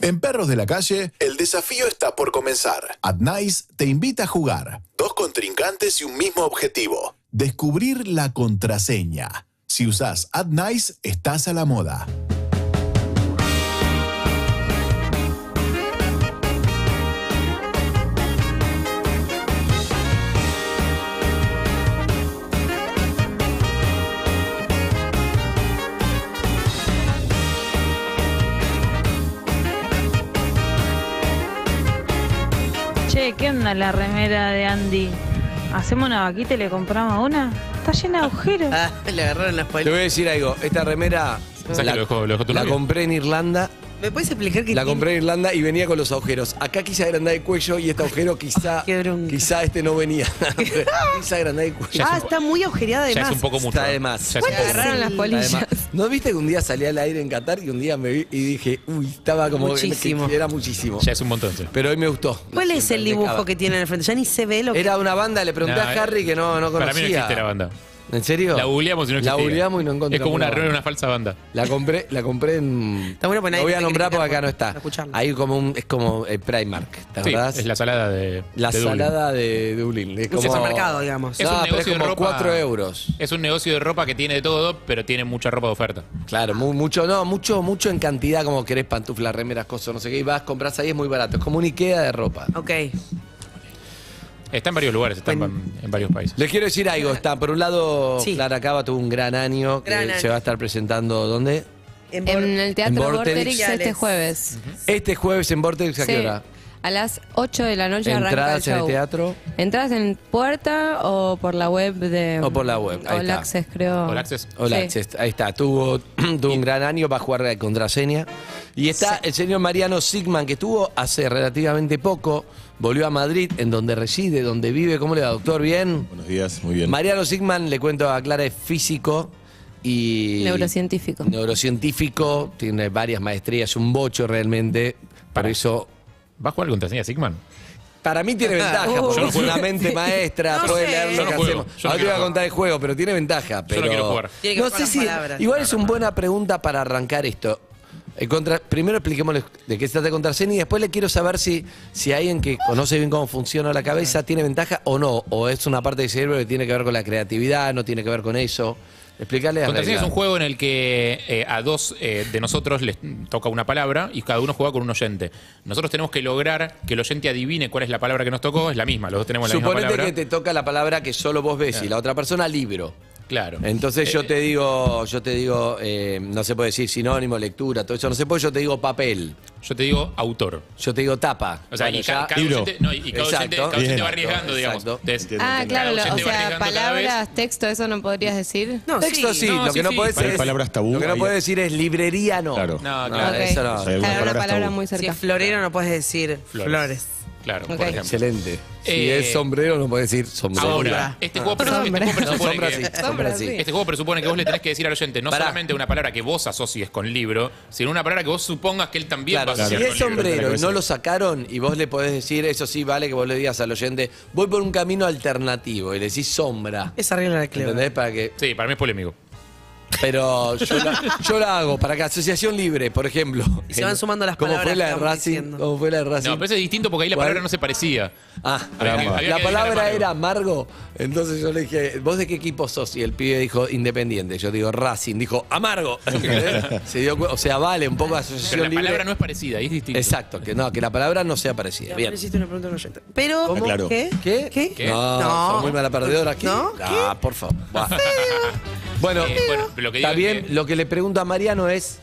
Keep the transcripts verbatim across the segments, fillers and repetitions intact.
En Perros de la Calle, el desafío está por comenzar. AdNice te invita a jugar. Dos contrincantes y un mismo objetivo. Descubrir la contraseña. Si usás AdNice, estás a la moda. Che, ¿qué onda la remera de Andy? ¿Hacemos una vaquita y le compramos una? Está llena de agujeros. Ah, le agarraron las Te palitas. voy a decir algo. Esta remera ¿Sabes la, que lo dejó, lo dejó tu la novio? compré en Irlanda. ¿Me puedes explicar qué La tiene? compré en Irlanda y venía con los agujeros. Acá quise agrandar el cuello y este agujero quizá, Qué bronca. quizá este no venía. Quise agrandar el cuello. Ya Ah, es un- está muy agujereada de Ya más. es un poco mucho. Está de más. Ya es un Le poco agarraron las Sí. polillas. Además, ¿no viste que un día salí al aire en Qatar y un día me vi y dije, uy, estaba como Muchísimo. que era muchísimo? Ya es un montón, sí. Pero hoy me gustó. ¿Cuál es el dibujo Impecable. que tiene en el frente? Ya ni se ve lo que... Era una banda, le pregunté Nah, a Harry que no, no conocía. Para mí no existe la banda. ¿En serio? La googleamos y no La existía. googleamos y no encontramos Es como una la remera, banda. una falsa banda. La compré, la compré en. Está bueno, pues nadie Lo voy a te nombrar critica porque acá no por está. escucharlo. Hay como un, es como el Primark, ¿te Sí, acordás? es la salada de La de Dublín. salada de Dublín. Es Un como supermercado, digamos. Es No, un pero negocio es de como ropa. cuatro euros. Es un negocio de ropa que tiene de todo, pero tiene mucha ropa de oferta. Claro, mu- mucho, no, mucho, mucho en cantidad, como querés pantuflas, remeras, cosas, no sé qué, y vas, compras ahí, es muy barato. Es como un Ikea de ropa. Ok. Está en varios lugares, está en, Bueno. en varios países. Les quiero decir algo, está, por un lado, Sí. Clara Cava tuvo un gran año, que Gran año. se va a estar presentando, ¿dónde? En En Bor- el Teatro En Vorterix. Vorterix este jueves. Este jueves en Vortex, ¿a qué Sí. hora? A las ocho de la noche arranca el Entradas en el show. teatro ¿Entradas en puerta o por la web de... O por la web, ahí All está. Access, creo. All Access. Hola, Sí. Access, ahí está, tuvo, tuvo un gran año para jugar de contraseña. Y está el señor Mariano Sigman, que estuvo hace relativamente poco, volvió a Madrid, en donde reside, donde vive. ¿Cómo le va, doctor? ¿Bien? Buenos días, muy bien. Mariano Sigman, le cuento a Clara, es físico y... Neurocientífico. Neurocientífico, tiene varias maestrías, un bocho realmente. Por Para. eso... ¿Va a jugar contraseña Sigman? Para mí tiene ventaja, Uh. porque Yo no es una juego. mente maestra, No puede sé. leer Yo lo no que juego, hacemos. yo no Ahora te quiero voy a jugar. contar el juego, pero tiene ventaja. Pero... no quiero jugar. Tiene que No ver con sé las si. palabras. Igual es una buena pregunta para arrancar esto. El contra- Primero expliquémosle de qué se trata de contraseña y después le quiero saber si, si alguien que conoce bien cómo funciona la cabeza tiene ventaja o no. O es una parte del cerebro que tiene que ver con la creatividad, no tiene que ver con eso. Explicarle a Contraseña es un juego en el que eh, a dos eh, de nosotros les toca una palabra y cada uno juega con un oyente. Nosotros tenemos que lograr que el oyente adivine cuál es la palabra que nos tocó. Es la misma, los dos tenemos la misma Suponete palabra. que te toca la palabra que solo vos ves y la otra persona libro. Claro. Entonces yo Eh, te digo, yo te digo, eh, no se puede decir sinónimo, lectura, todo eso no se puede, yo te digo papel, Yo te digo autor. yo te digo tapa. O sea, Bueno, y ca- ya- cada libro. oyente, no, y cada Exacto. oyente, cada oyente Bien. va arriesgando, digamos. Exacto. Entonces, Entiendo, Ah, entiendo. claro, lo- Cada o oyente va sea, arriesgando cada vez. palabras, texto, ¿eso no podrías decir? No, Texto sí, No, lo sí, que no sí. puedes Para es palabras tabú, Lo que no hay- puedes decir es librería no. Claro. No, No, claro. Ok. eso no. Hay algunas Claro, una palabras palabra tabú. muy Si cerca. es florero no puedes decir Flores. flores. Claro, por Ok. ejemplo. Excelente. Si Eh, es sombrero no puedes decir sombrero. Ahora, este juego, presu- este Sombra. juego No, presupone sombra que... sí, sombra sí. Este juego presupone que vos le tenés que decir al oyente no Pará. solamente una palabra que vos asocies con libro, sino una palabra que vos supongas que él también Claro, va a si asociar es con libro. sombrero y no cabeza. lo sacaron y vos le podés decir, eso sí vale que vos le digas al oyente, voy por un camino alternativo y le decís sombra. Esa regla de Cleo. ¿Entendés? Para que. Sí, para mí es polémico. Pero yo la, yo la hago para que Asociación Libre, por ejemplo. Y se van sumando las ¿Cómo palabras fue la que de vamos Racing? diciendo. ¿Cómo fue la de Racing? No, pero eso es distinto porque ahí la ¿Cuál? palabra no se parecía. Ah, Había- había que la decir palabra amargo. era amargo. Entonces yo le dije, ¿vos de qué equipo sos? Y el pibe dijo Independiente. Yo digo Racing. Dijo amargo. Se dio cu- o sea, vale un poco Asociación Pero la Libre. palabra no es parecida, ahí es distinto. Exacto, que no, que la palabra no sea parecida. Ya, Bien. pero hiciste una pregunta a un oyente. Pero, ¿Cómo? Claro. ¿qué? ¿Qué? ¿Qué? ¿Qué? No, No. son muy mala perdedora. ¿Qué? ¿No? Ah, por favor. Va. Bueno, Eh, bueno, lo que digo está es bien. que- Lo que le pregunto a Mariano es,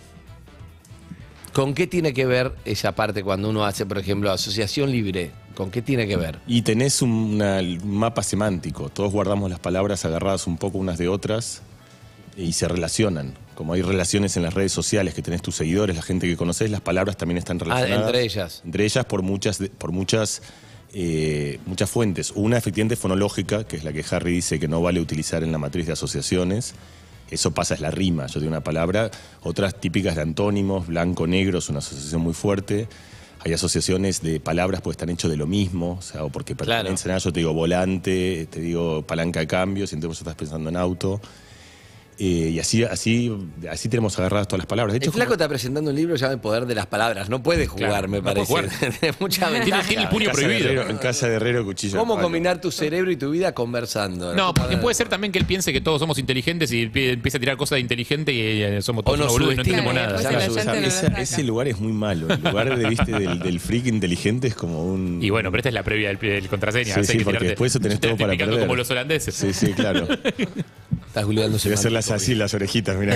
¿con qué tiene que ver esa parte cuando uno hace, por ejemplo, asociación libre? ¿Con qué tiene que ver? Y tenés una- un mapa semántico. Todos guardamos las palabras agarradas un poco unas de otras y se relacionan. Como hay relaciones en las redes sociales, que tenés tus seguidores, la gente que conoces, las palabras también están Ah, relacionadas. entre ellas. Entre ellas por muchas, de- por muchas, eh, muchas fuentes. Una efectivamente fonológica, que es la que Harry dice que no vale utilizar en la matriz de asociaciones. Eso pasa, es la rima. Yo digo una palabra. Otras típicas de antónimos, blanco, negro, es una asociación muy fuerte. Hay asociaciones de palabras pues están hechos de lo mismo, o sea, o porque Claro. pertenecen a, yo te digo volante, te digo palanca de cambios, y entonces vos estás pensando en auto. Eh, y así, así, así tenemos agarradas todas las palabras. De hecho, El flaco está presentando un libro llamado El Poder de las Palabras. No puede jugar, Claro, me no puede parece. jugar. Tiene mucha Tiene, ventaja. tiene el puño en casa de prohibido. Herrero- en casa de Herrero, cuchillo. ¿Cómo de palo. combinar tu cerebro y tu vida conversando? No, porque puede ser también que él piense que todos somos inteligentes y empie- empieza a tirar cosas de inteligente y eh, somos todos O nos unos boludos y no subestima. entendemos Claro, nada. después Ya el lo oyente Esa- no lo saca. ese lugar es muy malo. El lugar de, ¿viste? del, del freak inteligente es como un. Y bueno, pero esta es la previa del, del contraseña. Sí, a veces sí, hay que porque tirarte- después eso tenés te todo estoy para picando perder. como los holandeses. Sí, sí, claro. Estás googleándose. Voy a hacerlas así, las orejitas, mirá.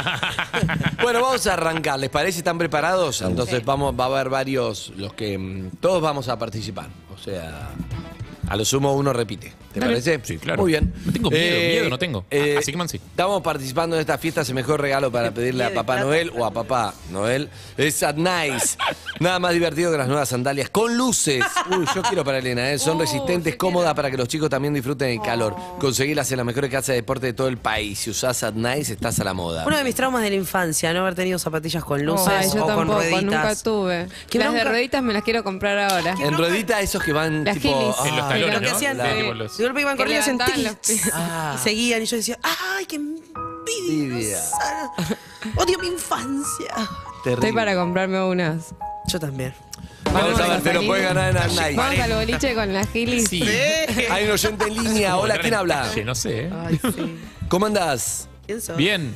Bueno, vamos a arrancar. ¿Les parece? ¿Están preparados? Entonces vamos, va a haber varios, los que mm, todos vamos a participar. O sea, a lo sumo uno repite. ¿Te Dale. parece? Sí, claro. Muy bien. No tengo miedo, miedo no tengo. eh, Así que man, sí. Estamos participando en esta fiesta, es el mejor regalo para pedirle a Papá Noel o a Papá Noel. Es At Nice. Nada más divertido que las nuevas sandalias con luces. Uy, yo quiero para Elena, ¿eh? Son resistentes, cómodas para que los chicos también disfruten el calor. Conseguirlas en la mejor casa de deporte de todo el país. Si usás At Nice, estás a la moda. Uno de mis traumas de la infancia, no haber tenido zapatillas con luces Ay, yo o con tampoco, rueditas. nunca tuve. ¿Qué Las de bronca? rueditas me las quiero comprar ahora. En ruedita esos que van Las tipo... Gilis. En los ah, talones, Lo que ¿no? hacían, Sí, eh, tipo los- de golpe iban Que corriendo y hacían levantaban tic, los pies. Ah. y seguían y yo decía, ¡ay, qué envidia! Envidia. Sara! ¡Odio mi infancia! terrible. Estoy para comprarme unas. Yo también. Vamos a ver, Vamos te lo a puedes ganar en At Vamos Nice. al boliche con las gilis. Sí. Hay un oyente en línea. Hola, ¿quién habla? Calle, no sé. ¿eh? Ay, sí. ¿Cómo andás? ¿Quién sos? Bien.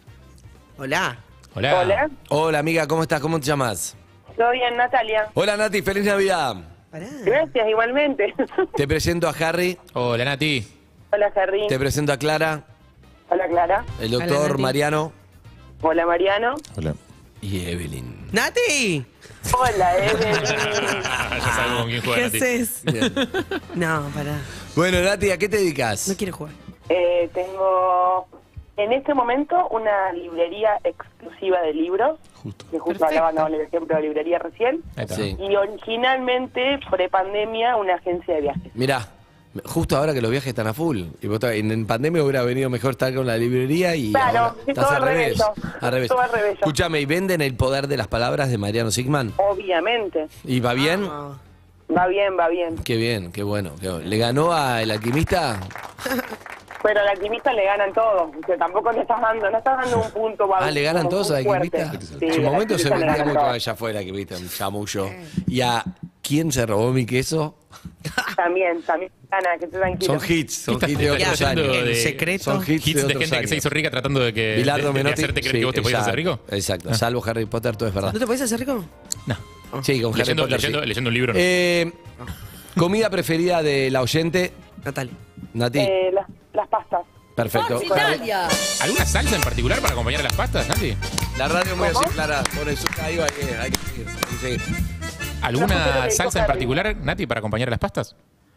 Hola. Hola. Hola, Hola, amiga, ¿cómo estás? ¿Cómo te llamas? soy bien Natalia. Hola, Nati, feliz Navidad. Pará. Gracias, igualmente. Te presento a Harry, Hola, Nati. Hola, Jerry. te presento a Clara, Hola, Clara. el Hola, doctor Nati. Mariano Hola, Mariano. Hola. y Evelyn. ¡Nati! Hola, Evelyn. Ah, ya sabemos con quién ¿Qué juega Nati. haces? Bien. No, pará. Bueno, Nati, ¿a qué te dedicas? No quiero jugar. Eh, tengo en este momento una librería exclusiva de libros. Justo. Que justo Perfecto. hablaban el ejemplo de la librería recién. Ahí está. Sí. Y originalmente, pre-pandemia, una agencia de viajes. Mirá, justo ahora que los viajes están a full. Y vos estás- en, en pandemia hubiera venido mejor estar con la librería y Claro, ahora sí, estás todo al al revés. revés yo. Al revés. Todo al revés yo. Escúchame, ¿y venden El Poder de las Palabras de Mariano Sigman? Obviamente. ¿Y va bien? Ah. Va bien, va bien. Qué bien, qué bueno, qué bueno. ¿Le ganó a El Alquimista? Pero al alquimista le ganan todos. O sea, tampoco le estás dando, no estás dando un punto. Ah, ¿le ganan como todos muy al fuerte. Alquimista? Sí, en su al momento se alquimista le vendía ganan mucho, todos. ella fue el Alquimista, un chamullo. ¿Y a quién se robó mi queso? También, también gana, que esté tranquilo. Son hits, son ¿Qué hits estás- de qué otros estás haciendo años. de- El secreto. Son hits, Hits de otros gente que se años. hizo rica tratando de que Bilardo de, de Menotti. hacerte creer sí, que vos te podías hacer exacto, rico. Exacto, salvo Harry Potter, todo es verdad. ¿No te podés hacer rico? No. Sí, con Harry Leyendo, Potter. leyendo, sí. leyendo un libro. No. Eh, comida preferida de la oyente, Natalia. Nati. Eh, las, las pastas. Perfecto. ¿Alguna salsa en particular para acompañar a las pastas, Nati? La radio muy así, Clara. Por eso ahí va, hay que, hay que seguir, hay que seguir. ¿Alguna No, pero salsa en Harry. particular, Nati, para acompañar a las pastas?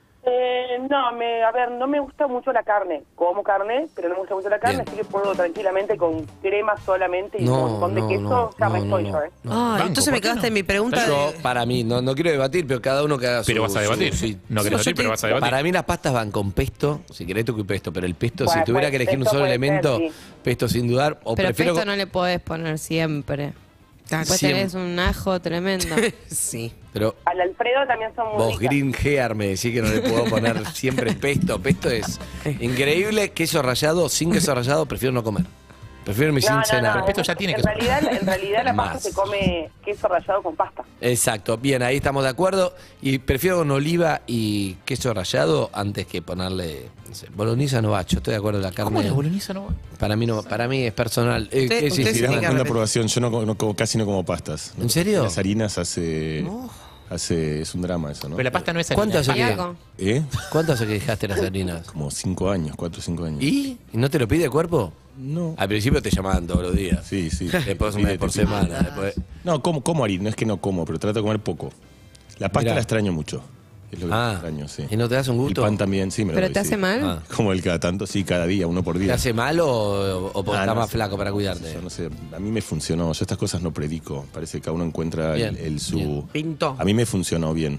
Eh, no, me, a ver, no me gusta mucho la carne. Como carne, pero no me gusta mucho la carne, Bien. así que puedo tranquilamente con crema solamente y No, un montón de no, queso, no, ya me no, estoy no, yo, ¿eh? no. Ay, Banco, entonces ¿por me qué quedaste no? en mi pregunta Yo, de... para mí, no, no quiero debatir, pero cada uno que haga su... Pero vas a debatir. su- sí. No Sí, querés yo debatir, pero te- vas a debatir. Para mí las pastas van con pesto, si querés tu pesto, pero el pesto, Bueno, si tuviera pues, que elegir un pesto solo puede elemento, ser, sí. pesto sin dudar, o Pero prefiero... pesto no le podés poner siempre. Ah, Después siempre. tenés un ajo tremendo. Sí. Pero Al Alfredo también son muy vos, ricas. Green Hair, me decís que no le puedo poner siempre pesto. Pesto es increíble. Queso rallado, sin queso rallado, prefiero no comer. Prefiero irme No, sin no, cenar. no, pesto ya tiene en queso realidad, en realidad la pasta Más. se come queso rallado con pasta. Exacto, bien, ahí estamos de acuerdo. Y prefiero con oliva y queso rallado antes que ponerle no sé, bolognesa no va. Yo estoy de acuerdo en la carne. ¿Cómo la boloñesa no va? Para mí no, para mí es personal. Eh, Usted- ¿qué decís, usted sí Iván? tiene que Una repetir. aprobación. Yo no, co- no como- casi no como pastas. ¿En serio? Las harinas hace, hace. Es un drama eso, ¿no? Pero la pasta no es ¿Cuánto hace harina. que, Iago. ¿Eh? ¿Cuánto hace que dejaste las harinas? Como cinco años, cuatro o cinco años. ¿Y? ¿Y no te lo pide el cuerpo? No. Al principio te llamaban todos los días. Sí, sí. Después Sí, una te- vez por te- semana. Después... No, como, como harina, no es que no como, pero trato de comer poco. La pasta Mirá. la extraño mucho. Es lo que Ah, extraño, sí. ¿y no te das un gusto? El pan también, sí, me lo ¿Pero doy, te sí. hace mal? Ah. Como el cada tanto, sí, cada día, uno por ¿Te día. hace mal o, o, o porque Ah, estás no más sé. flaco para cuidarte? Yo no sé, a mí me funcionó. Yo estas cosas no predico. Parece que cada uno encuentra Bien, el, el su. bien. Pintó. A mí me funcionó bien.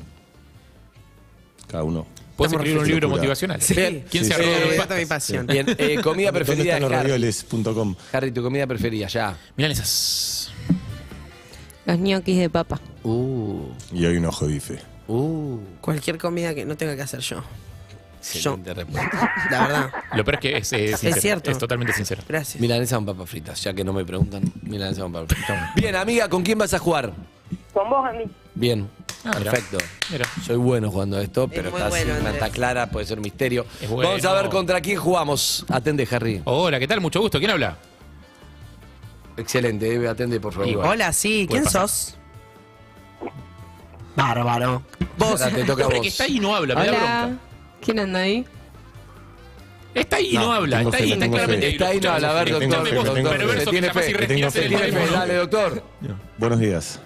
Cada uno. Puedes Estamos escribir un libro locura. motivacional. Sí. ¿Quién Sí, se sí. agarró Eh, de esta pastas? es mi pasión. Bien, eh, comida ¿Dónde preferida están los de Harry. ravioles punto com? Harry, tu comida preferida, ya. Milanesas. Los ñoquis de papa. Uh, Y hoy un ojo bife. uh. Cualquier comida que no tenga que hacer yo. Excelente respuesta. La verdad. Lo peor es que es, eh, sincero, cierto. es totalmente sincero. Gracias. Milanesa con papas fritas, ya que no me preguntan. Milanesa con papas fritas. Bien, amiga, ¿con quién vas a jugar? Con vos, Andy. Bien, Ah, mira. perfecto. Mira. Soy bueno jugando a esto, pero muy está, bueno, así, Andrés. está clara, puede ser misterio. Es bueno. Vamos a ver contra quién jugamos. Atende, Harry. Hola, ¿qué tal? Mucho gusto. ¿Quién habla? Excelente, Eve, atende, por favor. Igual. Hola, sí. Puede ¿Quién pasar. sos? Bárbaro. Vos. Ahora te toca a Hombre, vos. que está ahí y no habla, me da Hola. bronca. ¿Quién anda ahí? Está ahí y no, No, habla. tengo Está fe, ahí, está tengo fe. claramente ahí. Está ahí, no habla. A ver, Tengo doctor. fe, doctor, tengo fe. ¿le Perverso tiene que capaz fe? y Tengo ¿Le rechaza tiene el fe? juego. Dale, doctor. Buenos días.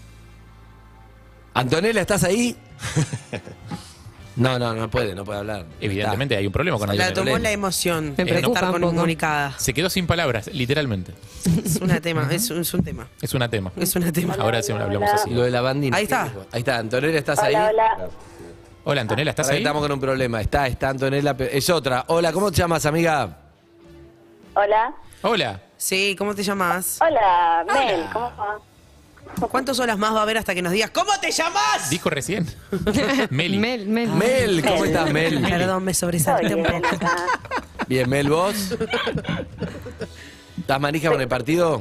Antonella, ¿estás ahí? No, no, no puede, no puede hablar. Evidentemente hay un problema con La Antonella. tomó la emoción Me de preocupa estar un poco. comunicada. Se quedó sin palabras, literalmente. Es un tema, es un, es un tema. Es una tema. Es un tema. Ahora sí hablamos así. Lo de la bandina. Ahí está. Ahí está, Antonella, ¿estás ahí? Hola, hola. Hola, Antonella, ¿estás Ahora ahí? estamos con un problema. Está, está Antonella, pero es otra. Hola, ¿cómo te llamas, amiga? Hola. Hola. Sí, ¿cómo te llamas? Hola, Mel. ¿Cómo va? ¿Cuántas horas más va a haber hasta que nos digas cómo te llamas? Dijo recién. Meli. Mel, Mel. Mel, ¿cómo estás, Mel? Perdón, me sobresalté Estoy un bien poco. acá. Bien, Mel, ¿vos? ¿Estás manija con el partido?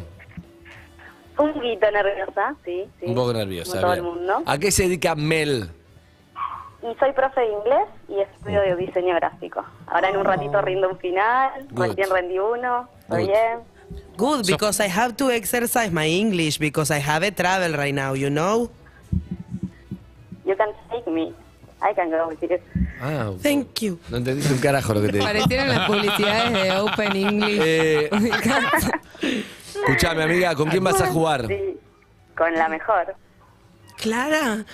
Un poquito nerviosa, sí, sí. Un poco nerviosa. Como todo el bien. mundo. ¿A qué se dedica Mel? Y soy profe de inglés y estudio de diseño gráfico. Ahora en un ratito rindo un final, Good. recién rendí uno, estoy Good. bien. Good, because I have to exercise my English because I have a travel right now, you know? You can take me. I can go with you. Ah, Thank you. no entendiste un carajo lo que te dije. Parecieron las publicidades de Open English. Eh, Me encanta. escuchame, amiga, ¿con quién vas a jugar? Sí, con la mejor. Clara.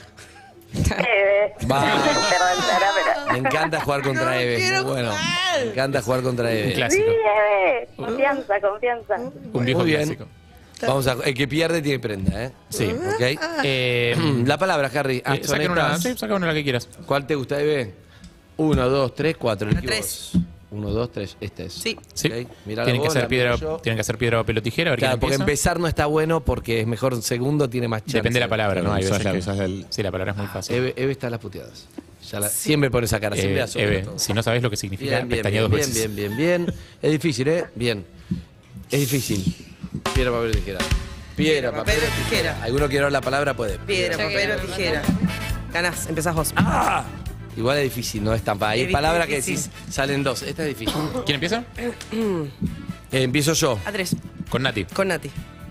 Eh, Va. Perdón, Sara, pero... Me encanta jugar contra Eve. Muy bueno. Me encanta jugar contra Un Eve. Sí, clásico. bebé. Confianza, confianza. Un viejo Muy bien. clásico. Vamos a, el que pierde tiene prenda, ¿eh? Sí. ¿Ok? Eh, La palabra, Harry. eh, saquen una, sí, saca una la que quieras. ¿Cuál te gusta, Eve? Uno, dos, tres, cuatro. La Elegí tres. vos. Uno, dos, tres. Este es. Sí. Sí. Ok, mirá la Tienen, que vos, hacer la piedra, miro yo. tienen que hacer piedra, papel o tijera. A ver Claro, quién porque empieza. empezar no está bueno porque es mejor segundo, tiene más chance. Depende de la palabra, ¿no? Hay Usás veces la- que- usás el- Sí, la palabra es muy fácil. Eve, Eve está a las puteadas. Ya la- siempre pone esa cara, siempre Eh, asume Eve, todo. si no sabes lo que significa, Bien, bien, pestañea bien, dos bien, veces. bien, bien, bien. Es difícil, ¿eh? Bien. Es difícil. Piedra, papel o tijera. Piedra, papel o tijera. ¿Alguno quiere ver la palabra? Puede. Piedra, papel o tijera. Ganás, empezás vos. ¡Ah! Igual es difícil, no es tan fácil. Hay Es palabras que difícil. decís, salen dos. Esta es difícil. ¿Quién empieza? Eh, empiezo yo. A tres. Con Nati. Con Nati.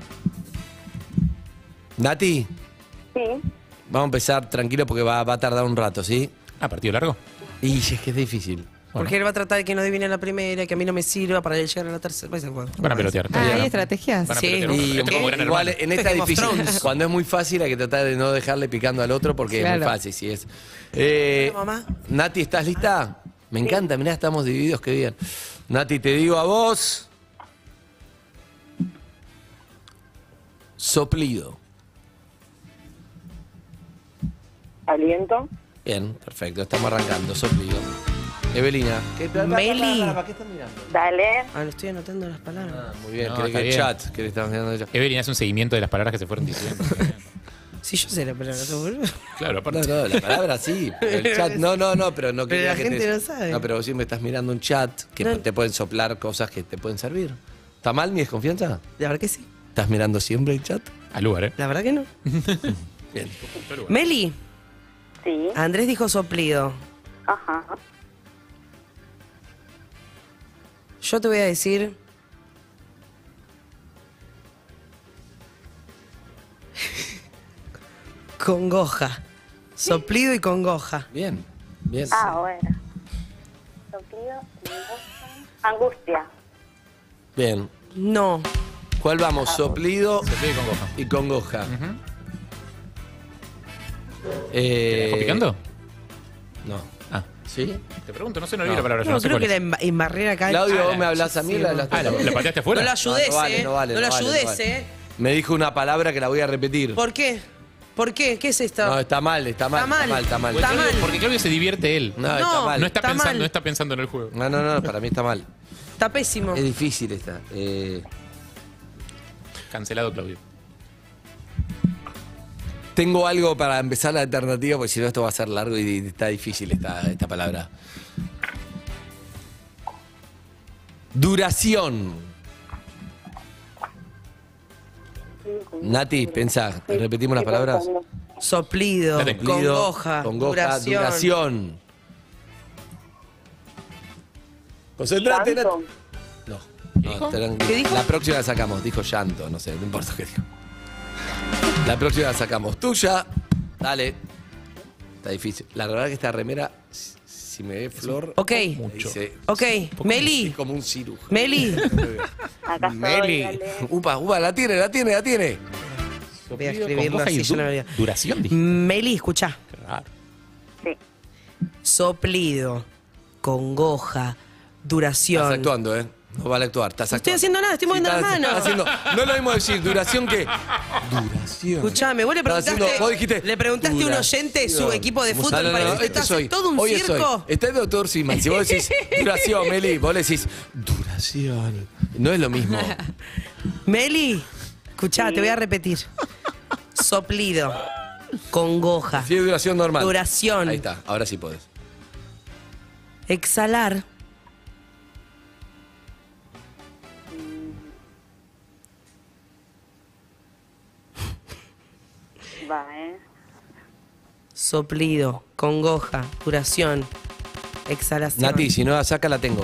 Nati, Sí. vamos a empezar tranquilo porque va, va a tardar un rato, ¿sí? Ah, partido largo. Y es que es difícil. Porque él va a tratar de que no adivine la primera, que a mí no me sirva para él llegar a la tercera. Pues, bueno, Van a pelotear. Ah, hay estrategias. Van a Sí. pelotear. Y Esto como Gran igual Hermano. en esta es Game of difícil. Thrones. Cuando es muy fácil hay que tratar de no dejarle picando al otro porque es Claro. muy fácil, si es. Eh, Hola, mamá. Nati, ¿estás lista? Me encanta, mirá, estamos divididos, qué bien. Nati, te digo a vos. Soplido. Aliento. Bien, perfecto, estamos arrancando, soplido. Evelina. ¿Qué, Meli. ¿Para qué estás mirando? Dale. Ah, lo estoy anotando las palabras. Ah, muy bien, No, ¿querés está que el bien. chat? ¿Querés que estamos mirando el chat? Evelyn hace un seguimiento de las palabras que se fueron diciendo. Sí, yo sé la palabra, seguro. Claro, No, aparte. no, la palabra sí. El chat, no, no, no, pero no Pero quería la que gente te- no sabe. No, pero vos siempre estás mirando un chat que No. te pueden soplar cosas que te pueden servir. ¿Está mal mi desconfianza? La verdad que sí. ¿Estás mirando siempre el chat? Al lugar, ¿eh? La verdad que no. Bien. Meli, Sí. Andrés dijo soplido. Ajá. Yo te voy a decir. Congoja. Soplido y congoja. Bien, bien. Ah, bueno. Soplido. Angustia. Bien. No. ¿Cuál vamos? Soplido Se sigue con goja. y congoja. Ujú. Eh, ¿Te dejó picando? No. Ah, ¿Sí? te pregunto, no sé, no, vi No. la palabra. yo No, no sé creo cuál que es. la emba- embarré acá. Claudio, Ah, vos me la- hablás a mí, la hablaste Ah, ¿la, vos. la pateaste No afuera? lo ayudes, No, no vale, eh. no vale, No no lo vale, no ayudes, vale. eh. Me dijo una palabra que la voy a repetir. ¿Por qué? ¿Por qué? ¿Qué es esto? No, está mal, está mal, Está mal. está mal, está mal. Está Porque mal. Claudio- Porque Claudio se divierte él. No, está No, mal. No está, Está pensando, mal. no está pensando en el juego. No, no, no, para mí está mal. Está pésimo. Es difícil esta. Eh, Cancelado, Claudio. tengo algo para empezar la alternativa, porque si no esto va a ser largo y está difícil esta, esta palabra. Duración. Nati, pensá, repetimos las palabras. Soplido, Soplido, congoja, congoja, duración. duración. Concentrate, Nati. Llanto. No, dijo? no tranqui- ¿Qué dijo? La próxima la sacamos, dijo llanto, no sé, no importa qué dijo. La próxima la sacamos. Tuya, dale. Está difícil. La verdad que esta remera, si si me ve Flor, Ok, me dice, ok. Meli, es como un cirujano. Meli. Acá estoy, Meli. dale. Upa, upa, la tiene, la tiene, la tiene. Voy a escribirlo Congoja y así, yo no lo du- había. duración, dije. Meli, escuchá. Qué raro. Sí. Soplido, congoja, duración. Estás actuando, ¿eh? No vale actuar, estás No estoy actuando. haciendo nada, estoy moviendo estás- las manos. estás haciendo- no es lo mismo decir duración que duración. Escuchame, vos le Estás preguntaste, haciendo- vos dijiste, le preguntaste a un duración. oyente su equipo de fútbol No, no, para no, decirte, este ¿estás soy. en todo un Hoy circo? soy. Está el doctor Siman. Si vos decís duración, Meli, vos le decís duración. No es lo mismo. Meli, escuchá, te voy a repetir. Soplido, congoja, Si es duración normal. duración, Ahí está, ahora sí podés. exhalar, Va, ¿eh? soplido, congoja, duración, exhalación. Nati, si no la saca, la tengo.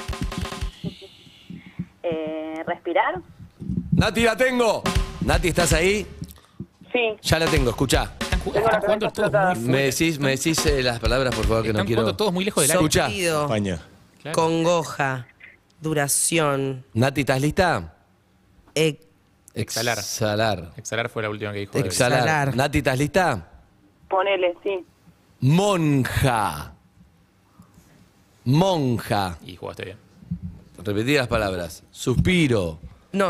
Eh, ¿Respirar? Nati, la tengo. Nati, ¿estás ahí? Sí. Ya la tengo, escuchá. Están, ju- Tengo están la jugando cabeza todos muy explotada. Me decís, me decís eh, las palabras, por favor, que Están no quiero. jugando todos muy lejos del área. Escucha. Soplido, España. Claro. congoja, duración, Nati, ¿estás lista? ex- Exhalar. Exhalar. Exhalar fue la última que dijo. Exhalar. Exhalar. Nati, ¿estás lista? Ponele, sí. Monja. Monja. Y jugaste bien. Repetí las palabras. Suspiro. no,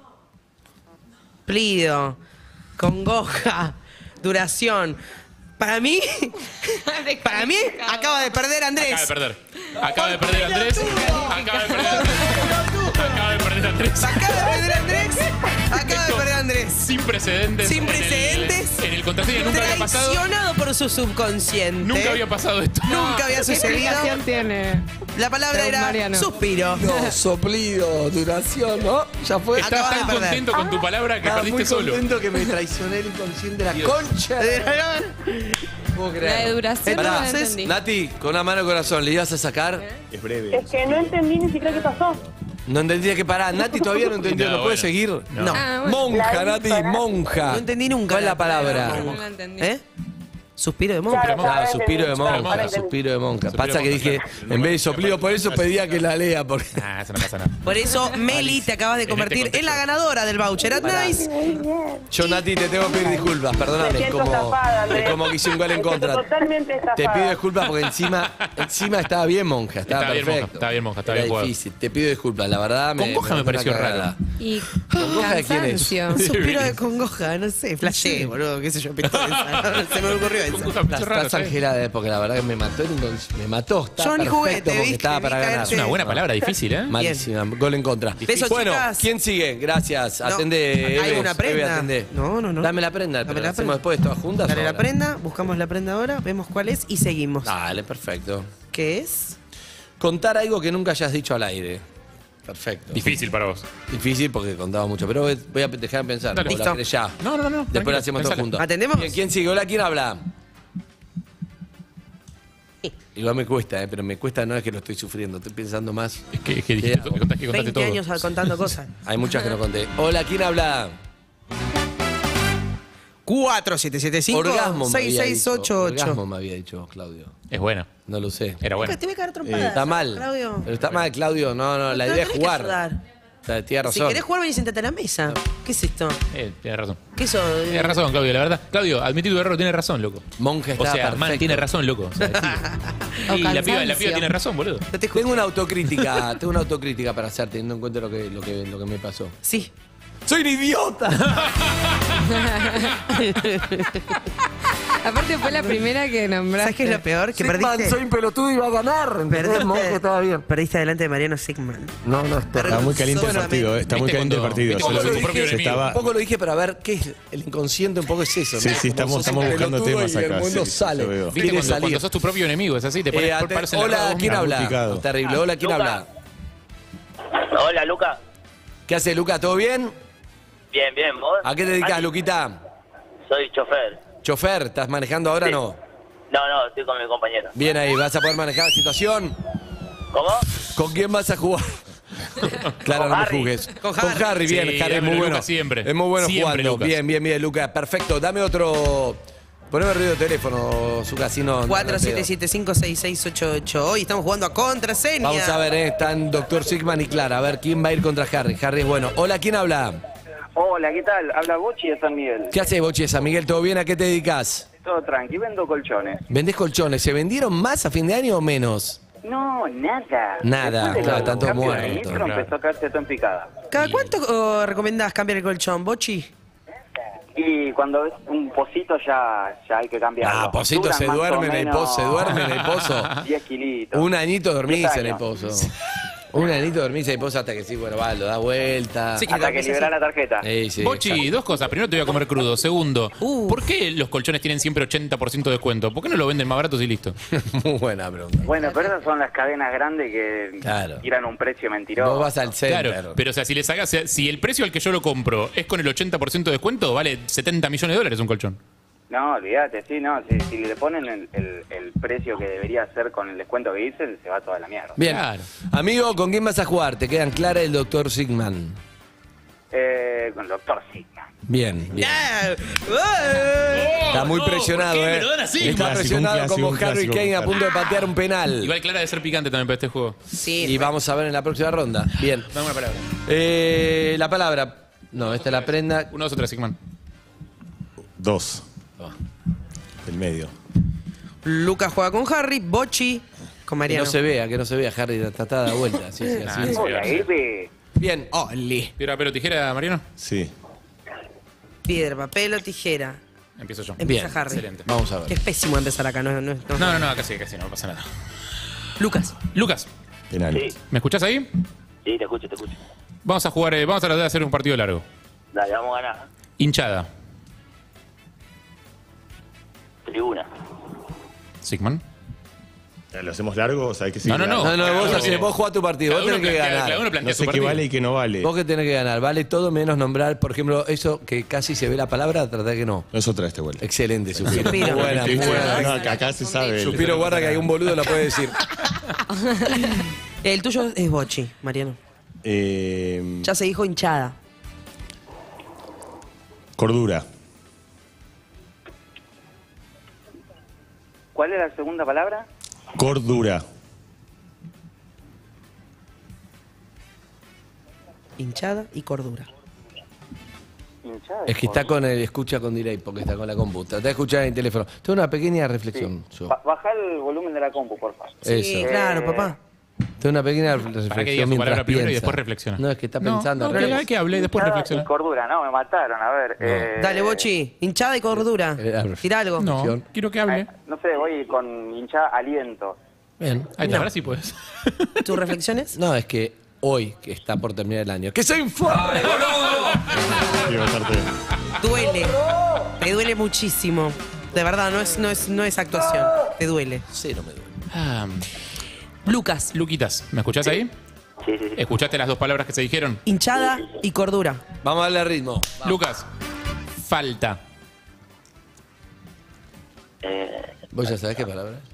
soplido, congoja, duración. Para mí, para mí, acaba de perder Andrés. Acaba de perder. Acaba de perder Andrés. Acaba de perder Andrés. Acaba de perder Andrés. Acaba de perder Andrés. Acaba de perder Andrés. Sin precedentes. Sin en el- precedentes. En el contraseña nunca había pasado. Traicionado por su subconsciente. Nunca había pasado esto. Nunca había ¿Qué sucedido. explicación tiene? La palabra Don era Mariano. suspiro. No, soplido, duración, ¿no? Ya fue. Estás Acabas tan de perder. contento con tu palabra que Estaba muy perdiste solo. contento que me traicioné el inconsciente de la Dios. concha. No puedo creer. La de duración no la Entonces, entendí. Nati, con una mano al corazón, ¿le ibas a sacar? Es breve. Es que no entendí ni siquiera qué pasó. No entendía que pará. Nati todavía no entendió. No, ¿No, puede bueno. seguir? No. Ah, bueno. Monja, La Nati, hizo, monja. No entendí nunca. ¿Cuál es la palabra? No la entendí. ¿Eh? Suspiro de monja. Claro, Claro, ya suspiro de entendí, monja, ahora entendí. suspiro de monja. Suspiro Pasa de que monja, dije, claro. en vez de soplido, por eso pedía que la lea. Porque... Ah, eso no pasa nada. Por eso, Meli, te acabas de este convertir en la contexto. ganadora del voucher at Pará. Nice. Muy bien. Yo, Nati, te tengo que pedir disculpas, Me perdóname. siento Como, estafada, Andrés. es como que hice un gol en Me siento contra. totalmente estafada. Te pido disculpas porque encima, encima estaba bien, monja. Estaba Estaba bien, perfecto. monja, estaba bien, monja, estaba Era bien jugado. difícil. Te pido disculpas, la verdad. Me, Congoja me fue una pareció cagada. raro. Y ¿Congoja de quién es? cansancio. Suspiro de congoja, no sé. Flashé, boludo, qué sé yo, pintó esa. Se me ocurrió esa. Congoja me pareció Estás, raro, estás ¿sabes? angelada, eh, porque la verdad que me mató. el incons- Me mató. Estaba Yo ni perfecto jugué, te porque vi, estaba te vi para ganar. caerte. Es una buena palabra, difícil, ¿eh? Malísima. Gol en contra. Besos, Bueno, chicas. ¿quién sigue? Gracias. No, Atende. ¿hay Eve, una Eve, prenda? atendé. No, no, no. Dame la prenda, Dame pero la la hacemos prenda. después todas juntas. Dale o la ahora? prenda, buscamos la prenda ahora, vemos cuál es y seguimos. Dale, perfecto. ¿Qué es? Contar algo que nunca hayas dicho al aire. Perfecto. Difícil para vos. Difícil porque contaba mucho, pero voy voy a dejar de pensar. Dale. o la Listo. querés ya. No, no, no. Después tranquilo, la hacemos todos pensala. juntos. ¿Atendemos? ¿Quién, quién sigue? Hola, ¿quién habla? Igual me cuesta, eh, pero me cuesta, no es que lo estoy sufriendo, estoy pensando más. Es que, es que ¿Qué dijiste, hago? que contaste, que contaste veinte todo. años contando cosas. Hay muchas que no conté. Hola, ¿quién habla? cuatro siete siete cinco Orgasmo me seis había seis dicho. ocho ocho. Orgasmo me había dicho, Claudio. Es buena. No lo sé. Era buena. Te voy a cagar trompadas. Está mal. Claudio. Pero está mal, Claudio. No, no, la No idea es tenés que jugar. ayudar. O sea, tienes Si razón. querés jugar, venís y sentate a la mesa. ¿Qué es esto? Eh, tienes razón. ¿Qué es eso? Tienes razón, Claudio, la verdad. Claudio, admití tu error, tienes razón, loco. Monje O está sea, man perfecto. tiene razón, loco. O sea, decilo. O Y la piba, la cansancio. piba tiene razón, boludo. No te escucho. Tengo una autocrítica, tengo una autocrítica para hacer, teniendo en cuenta lo que, lo que, lo que me pasó. Sí. ¡Soy un idiota! Aparte fue la primera que nombraste. ¿Sabes qué es lo peor? Que Sigman, perdiste. soy un pelotudo y iba a ganar. ¿Entendés? Monje estaba bien. Perdiste delante de Mariano Sigman. No, no, está Está muy caliente el Solamente- partido, eh. Está muy ¿Viste caliente el cuando- partido. viste Yo cuando lo sos vi. tu propio Se enemigo? estaba- Un poco lo dije para ver qué es el inconsciente, un poco es eso. Sí, ¿no? sí, estamos- Como sos estamos un buscando pelotudo temas y el acá, mundo sí, sale. yo veo. ¿Viste Quiere cuando, salir. cuando sos tu propio enemigo? Es así, te pones Eh, por ate- pararse en la hola, cara vos ¿quién mismo. habla? complicado. Está terrible. Hola, ¿quién habla? Hola, Luca. ¿Qué haces, Luca? ¿Todo bien? Bien, bien, ¿vos? ¿A qué te dedicas, Andy, Luquita? Soy chofer. ¿Chofer? ¿Estás manejando ahora o Sí. no? No, no, estoy con mi compañero. Bien ahí, ¿vas a poder manejar la situación? ¿Cómo? ¿Con quién vas a jugar? Claro, Con no me Harry. juzgues. Con Con Harry. Harry, bien, Sí, Harry es muy dámelo, bueno. Lucas, siempre. Es muy bueno Siempre, jugando. Lucas. Bien, bien, bien, Lucas. Perfecto. Dame otro. Poneme ruido de teléfono, Zucca, si no. cuatro siete siete cinco seis seis ocho ocho. Hoy estamos jugando a contraseña. Vamos a ver, eh, están doctor Sigman y Clara. A ver quién va a ir contra Harry. Harry es bueno. Hola, ¿quién habla? Hola, ¿qué tal? Habla Bochi de San Miguel. ¿Qué haces, Bochi de San Miguel? ¿Todo bien? ¿A qué te dedicas? Todo tranqui, vendo colchones. ¿Vendés colchones? ¿Se vendieron más a fin de año o menos? No, nada. Nada, Después de claro, los tanto cambios de muerto, ministro, claro. empezó a caerse todo en picada. ¿Cada cuánto oh, recomendás cambiar el colchón, Bochi? Y cuando es un pocito ya, ya hay que cambiarlo. Ah, Pocito Duran se más o duerme en el menos pozo, se duerme en el pozo. diez kilitos. Un añito dormís diez en el años. pozo. Un añito dormís en el pozo hasta que sí, bueno, va, lo da vuelta. Sí, Hasta que liberá la tarjeta. Sí, sí, Bochi, exacto. dos cosas. Primero te voy a comer crudo. Segundo, Uh. ¿por qué los colchones tienen siempre ochenta por ciento de descuento? ¿Por qué no lo venden más baratos y listo? Muy buena pregunta. Bueno, pero esas son las cadenas grandes que Claro. tiran un precio mentiroso. Vos vas al center. Claro, pero o sea, si le sacas, si el precio al que yo lo compro es con el ochenta por ciento de descuento, vale setenta millones de dólares un colchón. No, olvídate, sí, no. Si, si le ponen el, el, el precio que debería ser con el descuento que dicen, se va toda la mierda. Bien. Claro. Amigo, ¿con quién vas a jugar? Te quedan Clara y el doctor Sigman. Eh, con el doctor Sigma. Bien, bien. Yeah. Está muy presionado, ¿por qué ¿eh? me lo dan así? Está Un clásico, presionado un clásico, como un Harry clásico, Kane a Harry. punto de patear un penal. Igual Clara debe ser picante también para este juego. Sí. Y vamos a ver en la próxima ronda. Bien. Dame una palabra. Eh, la palabra. No, esta es la prenda. Uno, dos o tres, Sigman. Dos. Del medio. Lucas juega con Harry, Bochi con Que Mariano. no se vea, que no se vea, Harry. Está está da vuelta. Sí, sí, así. Ah, Hola, Eve. Bien. Oli. Piedra, papel o tijera, Mariano. Sí. Piedra, papel o tijera. Empiezo yo. Empieza Bien. Harry. Excelente. Vamos a Que ver. es pésimo empezar acá, no, no, no. No, no, no, casi, casi, no pasa nada. Lucas. Lucas, Penal. Sí, ¿me escuchás ahí? sí, te escucho, te escucho. Vamos a jugar, eh, vamos a tratar de hacer un partido largo. Dale, vamos a ganar. Hinchada. Tribuna. Sigman. ¿Lo hacemos largo? ¿Sabés que sí? No, no, no. No, no, vos, Cada así, uno- vos jugás tu partido. Cada Vos uno tenés que plantea- ganar. cada uno No plantea sé su qué partido. vale y qué no vale. Vos que tenés que ganar. Vale todo menos nombrar, por ejemplo, eso que casi se ve la palabra, trata que no. No es otra este vuelta. Excelente, Supiro. Supiro. Muy buena, muy buena. No, que acá se sabe. Supiro, guarda que hay un boludo lo puede decir. El tuyo es Bochi, Mariano. Eh, Ya se dijo hinchada. cordura. ¿Cuál es la segunda palabra? Cordura. Hinchada y cordura. Hinchada. Es que está con el escucha con delay porque está con la compu. Trata de escuchar en el teléfono. Tengo una pequeña reflexión. yo. Ba- Baja el volumen de la compu, por favor. Sí, Eso. claro, papá. Tengo una pequeña reflexión. Para que diga su mientras palabra primero y piensa. después reflexiona. No, es que está No, pensando. no, al que, revés. que hable y después Hinchada reflexiona. y cordura, no, me mataron, a ver. eh, Dale, Bochi. Hinchada y cordura. Eh, Tira algo. No, quiero que eh, hable. no sé, voy con hinchada aliento. Bien. Ahí está, No. ahora sí puedes. ¿Tus reflexiones? No, es que hoy, que está por terminar el año. ¡Que se informe, Sí, bastante. Duele. Te duele muchísimo. De verdad, no es, no es, no es actuación. Te duele. Cero me duele. Ah, Lucas. Luquitas, ¿me escuchás ahí? Sí, sí, sí. ¿Escuchaste las dos palabras que se dijeron? Hinchada y cordura. Vamos a darle ritmo. Lucas, falta. Eh, ¿Vos ya sabés qué palabra es?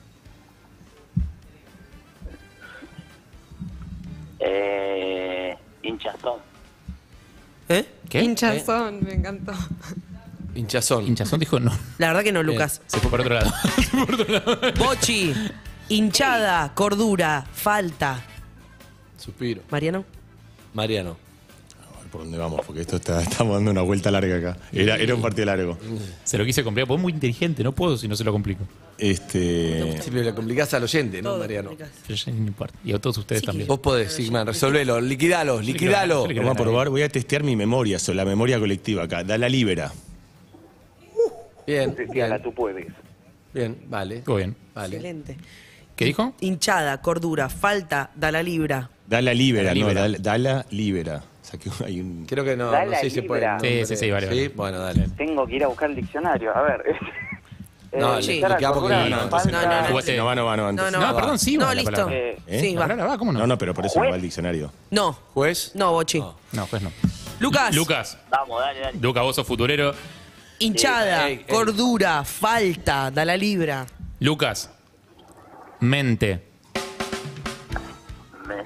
eh, hinchazón. ¿Eh? ¿Qué? Hinchazón, me encantó. Hinchazón. Hinchazón dijo no. La verdad que no, Lucas. Se fue por otro lado. Se fue por otro lado. Bochi. Hinchada, cordura, falta. Suspiro. Mariano. Mariano. A ver por dónde vamos, porque esto está, estamos dando una vuelta larga acá. Era, era un partido largo. Se lo quise complicar, porque es muy inteligente, no puedo si no se lo complico. Este. Si le complicás al oyente, ¿no, Todo Mariano? complicás. Pero ya no importa. Y a todos ustedes también. Vos podés, Sigman, resolvelo, liquidalo, liquidalo. Sí, Vamos a probar, voy a testear mi memoria, so- la memoria colectiva acá. Da la libera. Bien, Fiala, bien, tú puedes. bien, vale. Todo bien. Vale. Excelente. ¿Qué dijo? Hinchada, cordura, falta, da la libra. Da la libera, Da la no, libera. da, da la libera. O sea que hay un. Creo que no, Da no la sé si se puede. libra. el nombre. Sí, sí, sí, vale, Sí, vale. bueno, dale. Tengo que ir a buscar el diccionario. A ver. No, Eh, le sí. explicamos que No, no, no, entonces no, no. no, no. Jugaste- No va, no va, no va antes. No, No, no, perdón, sí va No, la listo. palabra. Eh, ¿Eh? Sí, La va. palabra va, ¿cómo no? No, no, pero por eso Juez. va al diccionario. No, ¿Juez? no, Bochi. No. No, pues no. Lucas. Lucas. Vamos, dale, dale. Lucas, vos sos futurero. Hinchada, Ey, ey. cordura, falta, da la libra. Lucas. Mente. Me-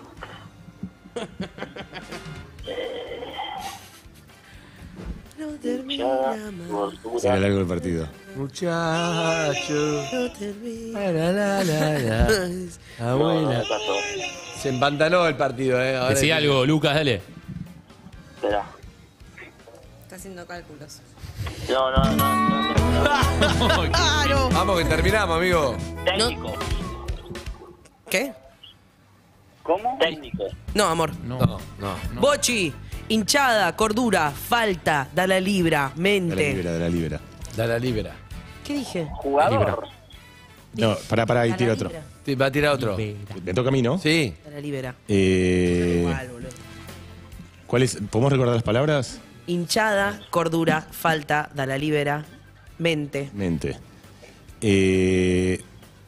No termina Hinchada, más. gordura. Será largo el partido. Muchacho. No termina La, la, la, la. No, Abuela. no pasó. Se empantanó el partido, ¿eh? Ahora Decí hay que- algo, Lucas, dale. Espera. Está haciendo cálculos. No, no, no, no, no. Claro. Vamos, que terminamos, amigo. Técnico. ¿Qué? ¿Cómo? Técnico. No, amor. No. No, no. Bochi, hinchada, cordura, falta, da la libra, De la mente. libera, de la libera. Da la libera. ¿Qué dije? Jugador. No, pará, pará, ahí Da la tira otro. libra. Sí, va a tirar otro. Me toca a mí, ¿no? Sí. Da la libera. Eh, Igual, boludo. ¿Cuál es? ¿Podemos recordar las palabras? Hinchada, cordura, falta, da la libera, mente. Mente. Eh,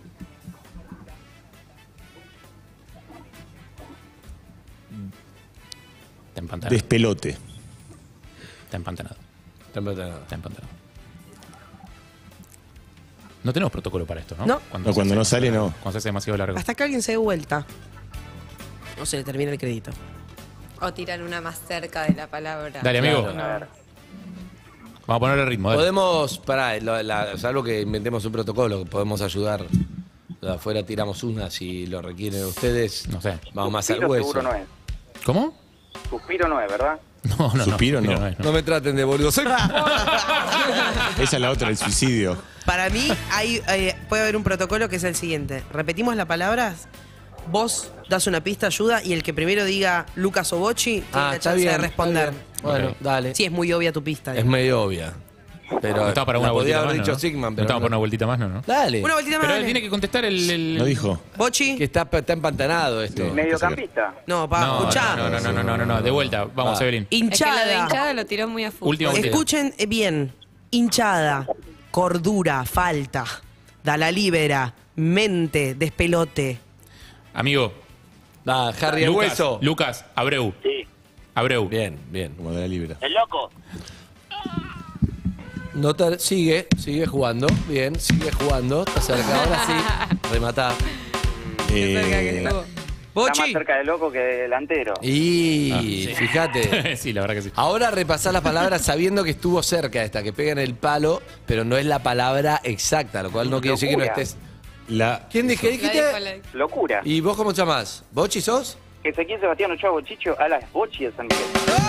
Está empantanado. despelote. Está empantanado. Está empantanado. Está empantanado. No tenemos protocolo para esto, ¿no? No. No, se cuando hace no sale, demasiado- no. Cuando se hace demasiado largo. Hasta que alguien se dé vuelta. No se le termina el crédito. O tiran una más cerca de la palabra. Dale, amigo. Claro. Vamos a ponerle ritmo. Dale. Podemos, pará, lo- la- salvo que inventemos un protocolo, podemos ayudar. De afuera tiramos una si lo requieren ustedes. No sé. Vamos más al Suspiro hueso. seguro no es. ¿Cómo? Suspiro no es, ¿verdad? No, no, Suspiro, no. no. es, No me traten de boludo. Soy- Esa es la otra, el suicidio. Para mí hay, hay- puede haber un protocolo que es el siguiente. Repetimos las palabras, vos das una pista, ayuda, y el que primero diga Lucas o Bochi tiene Ah, la está chance bien. de responder. está bien. Bueno, Ok. dale. Sí, es muy obvia tu pista. Es medio obvia. Pero No estaba para una la podía vueltita haber más, dicho ¿no? Sigman, No pero estaba no. para una vueltita más, ¿no? ¿no? Dale. Una vueltita más. Pero él dale. tiene que contestar el... el- No dijo. Bochi. Que está, está empantanado esto. Mediocampista. No, pa, No, escuchá. no, no, no, no, no, no, no, de vuelta. Vamos, Va. Evelyn. Es que lo de Hinchada. hinchada lo tiró muy a fútbol. Última vuelta. Escuchen eh, bien. Hinchada, cordura, falta, da la libera, mente, despelote. Amigo. Va, Harry el Lucas, hueso. Lucas, Abreu. Sí. Abreu. Bien, bien. Como de la libera. El loco. No te- sigue, sigue jugando. Bien, sigue jugando. Está cerca. Ahora sí. Rematá. Eh, Está más Bochi. cerca de loco que de delantero. Y fíjate. sí, la verdad que sí. Ahora repasar las palabras sabiendo que estuvo cerca esta, que pega en el palo, pero no es la palabra exacta, lo cual no quiere decir que no Locura. estés. la, ¿Quién dije? La dijo, dijiste? la dijo. Locura. ¿Y vos cómo te llamás? ¿Bochi sos? Ezequiel Sebastián Ochoa Bochicho, alas Bochi de San Miguel.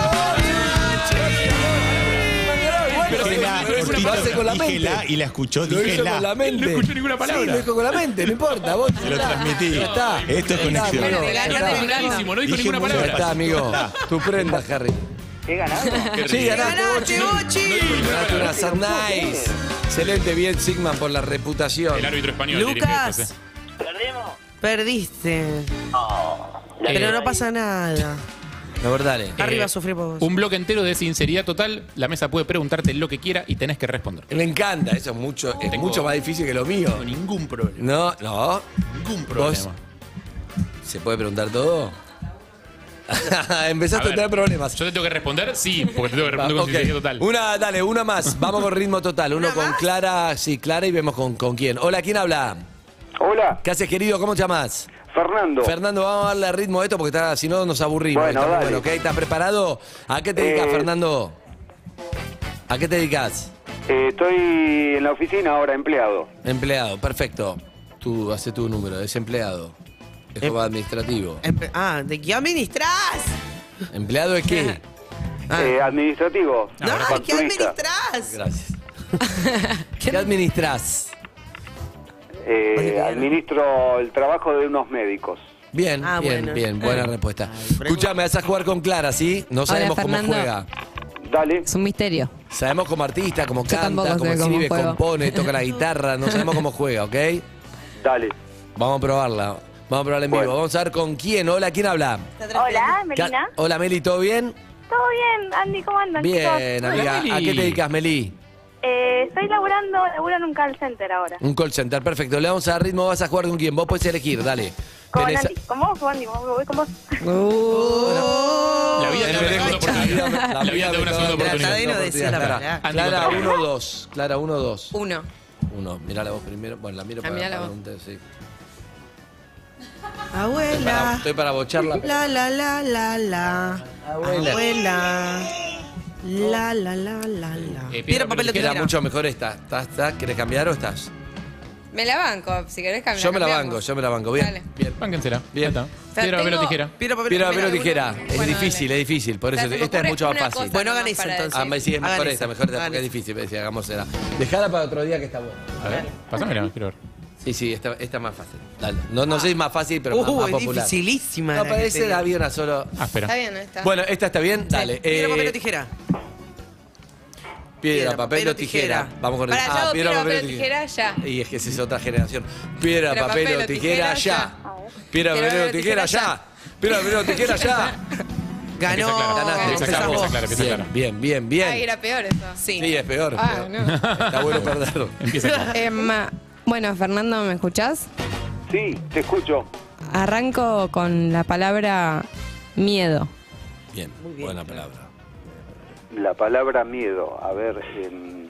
Pero Dije la, pero eso lo cortito, hace con la dije mente. la y la escuchó, Lo dije hizo con la la. mente. No escuché ninguna palabra. Sí, lo dijo con la mente, no importa. Vos Se lo transmití. Ya está. Esto es Ya está, conexión. amigo. Te Ya ganaste, está. te ganaste. No dijo Dije ninguna muy Ya palabra. está, amigo. Tu prenda, Harry. ¿Qué ganado? Sí, ganaste, Bochi. ¡Ganaste, Bochi! Ganaste una Sunrise. Excelente, bien, Sigman, por la reputación. El árbitro español. dirigió Lucas, esto, sí. ¿Perdimos? perdiste. No. La Pero que- no pasa nada. La verdad, dale. Arriba Eh, sufrí por vos. Un bloque entero de sinceridad total. La mesa puede preguntarte lo que quiera y tenés que responder. Me encanta, eso es mucho, es Tengo- mucho más difícil que lo mío. No, ningún problema. No, no. Ningún ¿Vos? problema. ¿Se puede preguntar todo? A Empezaste a, ver, tener problemas. ¿Yo te tengo que responder? Sí, porque te tengo que Va, responder con ok. sinceridad total. Una, dale, una más. Vamos con ritmo total. Uno ¿Una con más? Clara, sí, Clara y vemos con, con quién. Hola, ¿quién habla? Hola, ¿Qué haces, querido? ¿Cómo te llamas? Fernando. Fernando, vamos a darle ritmo a esto porque está- si no nos aburrimos. Bueno, Está muy dale. bueno, ¿ok? ¿Estás preparado? ¿A qué te dedicas, Eh, Fernando? ¿A qué te dedicas? Eh, estoy en la oficina ahora, empleado. Empleado, perfecto. Tú, hace tu número, desempleado. Es como administrativo. Empe- Ah, ¿de qué administrás? ¿Empleado de qué? Ah. Eh, administrativo. No, ¿qué facturista. administrás? Gracias. ¿Qué administras? Eh, administro el trabajo de unos médicos. Bien, Ah, bien, bueno. bien, buena Ah. respuesta. Ay, Escuchame, vas a jugar con Clara, ¿sí? No sabemos cómo Fernando. juega. Dale. Es un misterio. Sabemos como artista, como Yo tampoco canta, como sé cómo escribe, juego. compone, toca la guitarra. No sabemos cómo juega, ¿ok? Dale. Vamos a probarla. Vamos a probarla en vivo. Bueno. Vamos a ver con quién. Hola, ¿quién habla? Hola, Melina. Ca- Hola, Meli, ¿todo bien? ¿Todo bien? Andy, ¿cómo andan, Bien, chicos? amiga. Meli. ¿A qué te dedicas, Meli? Eh, estoy laburando, laburo en un call center ahora. Un call center, perfecto. Le vamos a dar ritmo, vas a jugar con quién. Vos podés elegir, dale. Con Tenés- Andy. ¿Con vos, Andy? Voy con vos. La vida te da una segunda oportunidad. La vida te da una segunda oportunidad. Tadeo decía la Clara, palabra. Andy Clara, contra- uno, dos. Clara, uno, dos. Uno. Uno. Mirá la voz primero. Bueno, la miro Ah, para, mirá la para voz. un test, sí. Estoy para, Abuela. estoy para bocharla. La, la, la, la, la. Abuela. Abuela. La, la, la, la, la. Eh, Piedra, papel o Era tijera. mucho mejor esta. ¿Estás, estás? ¿Querés cambiar o estás? Me la banco, si querés cambiar. Yo me la cambiamos. banco, yo me la banco. Bien. Dale. Bien. Bánquensela. Bien. Ya está. sea, Piedra, papel o tengo- tijera. Piedra, papel, Piedra, tijera. papel o tijera. Es Bueno, difícil, dale. es difícil. Por O sea, eso se me esta es ocurre mucho más una fácil. cosa Bueno, hagan nomás eso para entonces. Ah, me- sí, es mejor Hagan esta, esa. mejor esta, Hagan porque es esa. difícil. me decía, hagamos esa. Dejala para otro día que está bueno. A ver, pásamela, quiero ver. Sí, sí, esta, esta es más fácil. Dale. No, no sé si es más fácil, pero más, Uh, más es popular. dificilísima. No, la pero que esa te era digo. bien a solo. Ah, espera. Está bien, esta. Bueno, esta está bien. Dale. Piedra, eh, papel o tijera. Piedra, papel o tijera. Vamos con el. Para, yo hago piedra, papel o tijera, ya. Y es que esa es otra generación. Piedra, Piedra, papel o tijera, ya. Piedra, papel o tijera, ya. Piedra, papel o tijera, ya. Ganó. Empieza Clara, Ganaste, empieza empezás Clara, vos. empieza Clara, empieza Bien, Clara. bien, bien, Ay, bien. era peor eso. Sí. Sí, es peor. Ah, pero no. Está bueno perder. Empieza Clara. Em, bueno, Fernando, ¿me escuchás? Sí, te escucho. Arranco con la palabra miedo. Bien, buena palabra. La palabra miedo, a ver, em,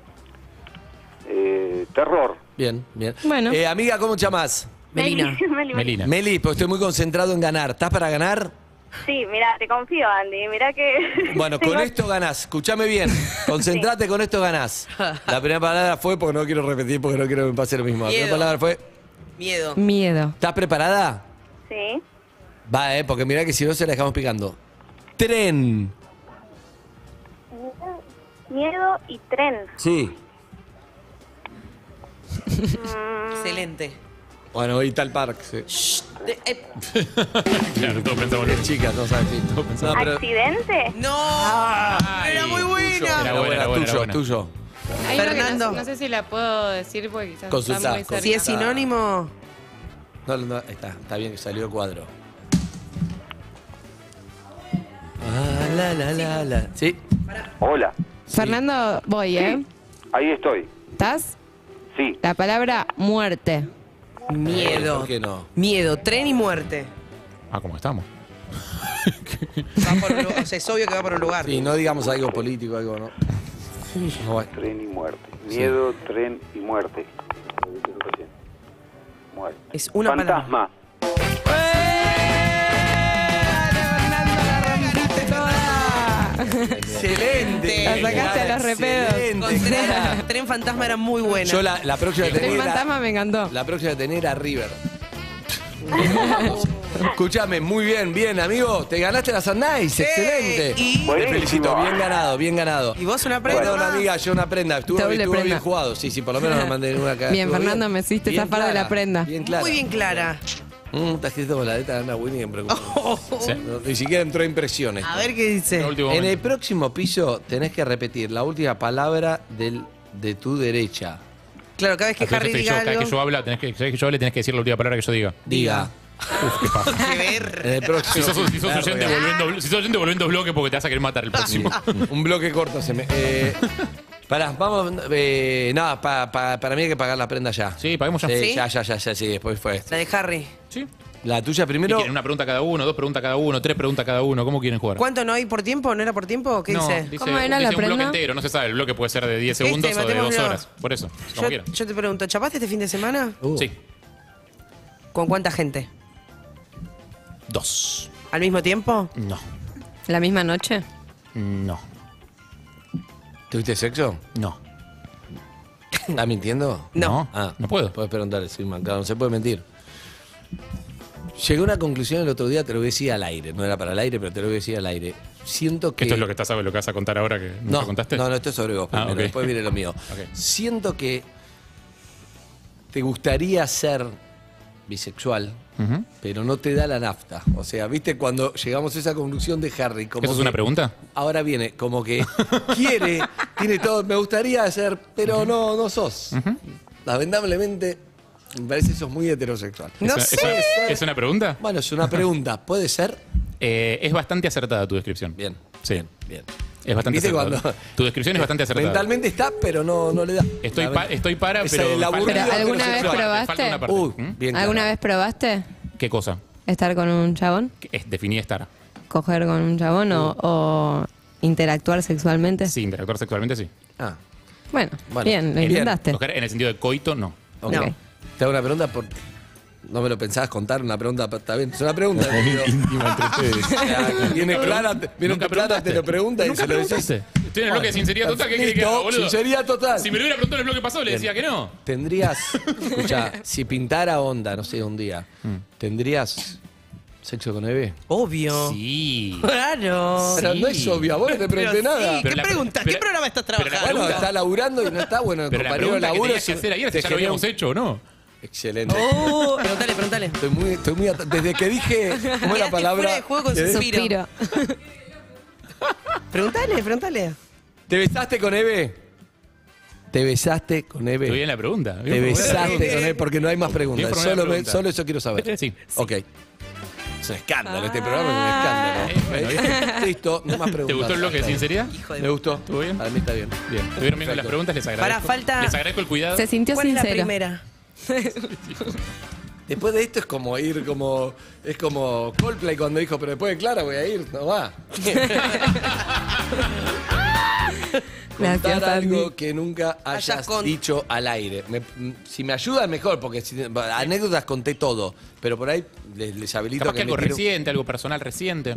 eh, terror. Bien, bien. Bueno. Eh, amiga, ¿cómo te llamas? Melina. Meli. Melina. Meli, pues estoy muy concentrado en ganar. ¿Estás para ganar? Sí, mira, te confío, Andy. Mira que... Bueno, tengo- con esto ganás. Escuchame bien. Concentrate, con esto ganás. La primera palabra fue, porque no quiero repetir, porque no quiero que me pase lo mismo. La primera Miedo. palabra fue, Miedo. Miedo. ¿estás preparada? Sí. Va, eh, porque mirá que si no se la dejamos picando. Tren. Miedo y tren. Sí. Excelente. Bueno, hoy tal parque. Sí. De- eh, Claro, todos pensamos lo Es mismo. chica, no sabes. Sí. No, pero- ¿Accidente? No. Ay, Era muy tuyo. buena. Era Era buena, buena, era buena, tuyo, era buena. tuyo. Hay una que Fernando. No, no sé si la puedo decir porque quizás Consultá, está muy cerca. Si es sinónimo. No, no, ahí está, está bien que salió el cuadro. Ah, la, la, la, la. Sí. Hola, Fernando, voy, ¿eh? ahí estoy. ¿Estás? Sí, La palabra muerte. Miedo. ¿Por qué no? Miedo, tren y muerte. Ah, ¿cómo estamos? Va por un lugar, o sea, es obvio que va por un lugar. Sí, no digamos algo político, algo, ¿no? No, bueno. tren y muerte. Miedo, tren y muerte. Muerte. Es una palabra. Fantasma. Excelente. La sacaste a los repedos. Excelente, Con tren, Clara. tren fantasma era muy buena. Yo la, la próxima que Tren tenía era, fantasma me encantó. la próxima que tenía era River. Escúchame, muy bien, bien, amigo. Te ganaste la Sunrise, excelente. y- Te Buenísimo. felicito, bien ganado, bien ganado. ¿Y vos una prenda? Perdón, amiga, yo una prenda. Estuvo, Doble estuvo bien prenda. jugado. Sí, sí, por lo menos me mandé en una cara. Bien, Estuvo Fernando, me hiciste Bien zafar de clara, la prenda. Bien clara. Muy bien clara. Mm, está escrito con la letra de Ana Winnie, me preocupa. Sí. No, ni siquiera entró impresiones. A ver qué dice. El último En el momento. próximo piso tenés que repetir la última palabra del, de tu derecha. Claro, cada vez que Entonces, Harry que yo- diga cada vez algo. que yo habla, tenés que, cada vez que yo hable, tenés que decir la última palabra que yo diga. Diga. Uf, qué paja. Que ver. En el Si próximo. sos, si sos Verga. oyente volviendo, si sos oyente volviendo bloque porque te vas a querer matar el próximo. Un bloque corto se me. Eh, pará, vamos. Eh, no, pa- pa- para mí hay que pagar la prenda ya. Sí, paguemos ya. Sí, ¿Sí? ya, ya, ya, ya, sí, después fue esto. La de Harry. Sí. La tuya ¿Qué primero. quieren? ¿Una pregunta cada uno? ¿Dos preguntas cada uno? ¿Tres preguntas cada uno? ¿Cómo quieren jugar? ¿Cuánto no hay por tiempo? ¿No era por tiempo? ¿Qué no, dice? dice, ¿Cómo era dice la un bloque prenda? entero, no se sabe. El bloque puede ser de diez Este, segundos o de dos matémoslo. horas. Por eso, como Yo, quieran. yo te pregunto, ¿chapaste este fin de semana? Uh, Sí. ¿Con cuánta gente? Dos. ¿Al mismo tiempo? No. ¿La misma noche? No. ¿Tuviste sexo? No. ¿Estás mintiendo? No. Ah, No puedo. Puedes preguntar, sí, man, claro, no se puede mentir. Llegué a una conclusión el otro día, te lo voy a decir al aire. No era para el aire, pero te lo voy a decir al aire. Siento que. ¿Esto es lo que estás sabes lo que vas a contar ahora que no, No, contaste? no, no, esto es sobre vos Ah, primero, ok. después viene lo mío. Ok. Siento que te gustaría ser bisexual, Ujú. pero no te da la nafta. O sea, ¿viste cuando llegamos a esa conclusión de Harry? Como ¿Eso es que- una pregunta? Ahora viene, como que quiere, tiene todo, me gustaría ser, pero no, no sos. Lamentablemente, me parece que sos muy heterosexual. No ¿Es, sé. una- es una- ¿Es una pregunta? Bueno, es una pregunta, ¿puede ser? Eh, es bastante acertada tu descripción. Bien, Sí. bien, bien. Es bastante ¿Viste acertado. cuando- Tu descripción es bastante acertada. Mentalmente está, pero no, no le da. Estoy, pa- estoy para, Esa pero. es la me falta- aburrida, Pero, ¿alguna pero vez sexual. probaste? Falta una parte. Uy, ¿Mm? bien ¿Alguna claro. vez probaste ¿Qué cosa? estar con un chabón? Que es, definí estar. ¿Coger con un chabón o, o interactuar sexualmente? Sí, interactuar sexualmente sí. Ah, Bueno, Bueno, bien, lo bien. intentaste. Coger en el sentido de coito, no. ok. No. Te hago una pregunta por... No me lo pensabas contar, una pregunta, está bien. Es una pregunta. digo. Íntima entre ustedes. Viene Clara, te- viene Nunca Clara, te preguntaste. lo pregunta y Nunca se lo decís. preguntaste. Estoy en el bloque de sinceridad total. ¿Qué querés que haga, Listo, boludo? sinceridad total. Si me lo hubiera preguntado en el bloque pasado, le decía que no. Tendrías, escucha, si pintara onda, no sé, un día, Mm. ¿tendrías sexo con Eve? Obvio. Sí. Claro. Pero no es obvio, a vos no te pregunté Pero sí, nada. ¿Qué Pero la- preguntas? pero- ¿Qué programa estás pero la trabajando? Bueno, pregunta- está laburando y no está bueno. El Pero la compañero de pregunta que laburo tenías que hacer ayer te es si ya lo genera habíamos un- hecho o no. Excelente. Oh, preguntale, preguntale. Estoy muy, estoy muy at- desde que dije, ¿cómo es la Quedaste palabra? fuera de juego con ¿Qué? suspiro. Suspiro. Preguntale, preguntale. ¿Te besaste con Eve? ¿Te besaste con Eve? Estoy bien la pregunta. ¿Te Bien formulada la besaste pregunta. con Eve? Porque no hay más preguntas. Bien formulada Solo, la me- pregunta. solo eso quiero saber. Sí. Ok. Es un escándalo, este programa es un escándalo. Eh, bueno, ¿Ves? Listo, no más preguntas. ¿Te gustó el bloque de sinceridad? Hijo de... Me gustó. ¿Estuvo bien? Para mí está bien. Bien. Estuvieron bien con las preguntas, les agradezco. Para, falta- Les agradezco el cuidado. Se sintió ¿Cuál es la sincero. primera? Después de esto es como ir como. Es como Coldplay cuando dijo, pero después de Clara voy a ir, no va. Gracias, Contar Andy. algo que nunca hayas Hayas con- dicho al aire. Me- m- si me ayuda, mejor, porque si- anécdotas conté todo. Pero por ahí les, les habilito Capaz que que algo me tire un- reciente, algo personal reciente.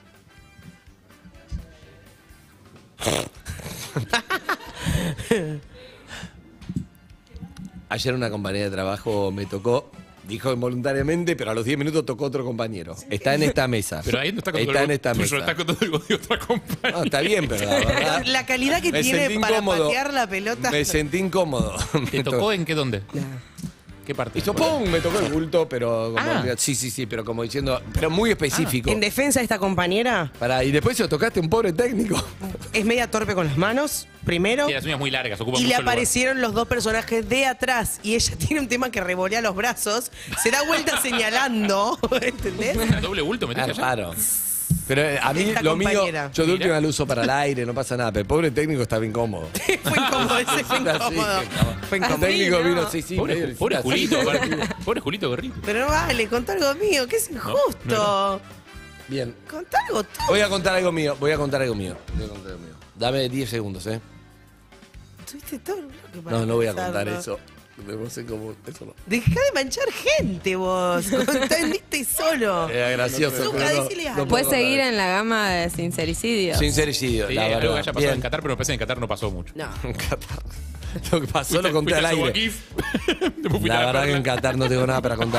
Ayer una compañera de trabajo me tocó, dijo involuntariamente, pero a los diez minutos tocó otro compañero. Está en esta mesa. Pero ahí no está con todo Está el en esta tuyo, mesa. está con todo el de otra compañía. No, está bien, pero la verdad. La calidad que me tiene sentí para incómodo. patear la pelota. Me sentí incómodo. ¿Te Me tocó en qué dónde? ¿Qué parte? Hizo pum, me tocó el bulto, pero como, Ah. sí, sí, sí, pero como diciendo, pero muy específico. En defensa de esta compañera, Pará, y después se lo tocaste a un pobre técnico. es media torpe con las manos, primero. Tiene las uñas muy largas, ocupa Y mucho le lugar. aparecieron los dos personajes de atrás. Y ella tiene un tema que revolea los brazos. Se da vuelta señalando. ¿Entendés? ¿Un doble bulto metiste allá? Claro. Pero eh, a mí Esta lo mío, compañera. yo de Mira. última lo uso para el aire, no pasa nada, pero el pobre técnico estaba incómodo. Fue incómodo, ese fue Así, incómodo. Fue El incómodo. técnico Sí, vino, no. sí, sí. Pobre, medio- pobre así. Julito, aparte. Pobre Julito Gorrito. Pero no vale, contá algo mío, que es injusto. Bien. Contá algo tú. Voy a contar algo mío, voy a contar algo mío. Voy a contar algo mío. Dame diez segundos, ¿eh? Tuviste todo el bloque para No, no voy a pensarlo. contar eso. No sé cómo, eso no. Dejá de manchar gente vos. Contandiste solo. Era gracioso. Zucca, pero no- decile no algo. puedo Puedes contar seguir eso. en la gama de sincericidios. Sincericidio, Sí, la algo que verdad. haya pasado en Bien. Qatar, pero me parece que en Qatar no pasó mucho. No. En Qatar. Lo que pasó lo Fuiste- conté fuiste al a aire. Suboquif, después fuiste La a verdad que Perla. en Qatar no tengo nada para contar.